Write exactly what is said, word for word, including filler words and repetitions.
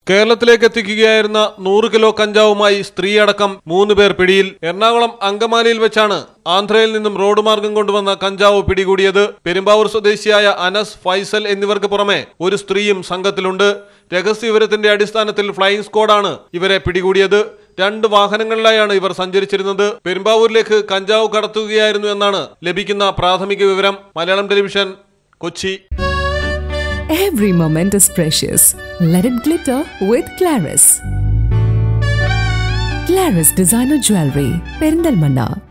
കേരളത്തിലേക്ക് എത്തിക്കുകയായിരുന്ന നൂറ് കിലോ കഞ്ചാവുമായി സ്ത്രീയടക്കം മൂന്ന് പേർ പിടിയിൽ. എറണാകുളം അങ്കമാലിയിൽ വെച്ചാണ് ആന്ധ്രയിൽ നിന്നും റോഡ് മാർഗം കൊണ്ടുവന്ന കഞ്ചാവ് പിടികൂടിയത്. പെരുമ്പാവൂർ സ്വദേശിയായ അനസ്, ഫൈസൽ എന്നിവർക്ക് പുറമെ ഒരു സ്ത്രീയും സംഘത്തിലുണ്ട്. രഹസ്യവിവരത്തിന്റെ അടിസ്ഥാനത്തിൽ ഫ്ലൈയിംഗ് സ്ക്വാഡാണ് ഇവരെ പിടികൂടിയത്. രണ്ട് വാഹനങ്ങളിലായാണ് ഇവർ സഞ്ചരിച്ചിരുന്നത്. പെരുമ്പാവൂരിലേക്ക് കഞ്ചാവ് കടത്തുകയായിരുന്നു എന്നാണ് ലഭിക്കുന്ന പ്രാഥമിക വിവരം. Malayalam television, Kochi. Every moment is precious. Let it glitter with Claris. Claris Designer Jewelry, Perindalmanna.